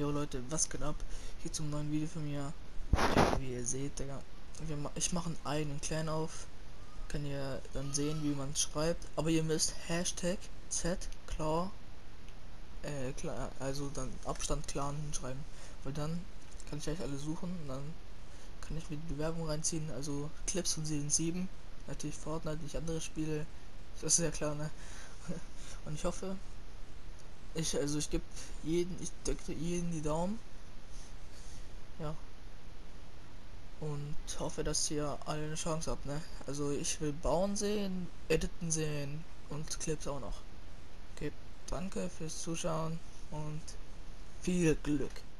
Jo Leute, was geht ab? Hier zum neuen Video von mir. Wie ihr seht, Digga, ich mache einen kleinen auf. Könnt ihr dann sehen, wie man es schreibt. Aber ihr müsst Hashtag Z klar, klar, also dann Abstand klar schreiben. Weil dann kann ich euch alle suchen und dann kann ich mir die Bewerbung reinziehen. Also Clips von Season 7. Natürlich Fortnite, nicht andere Spiele. Das ist ja klar, ne? Und ich hoffe, ich gebe ich drücke jeden die Daumen. Ja. Und hoffe, dass ihr alle eine Chance habt, ne? Also ich will bauen sehen, editen sehen und Clips auch noch. Okay, danke fürs Zuschauen und viel Glück.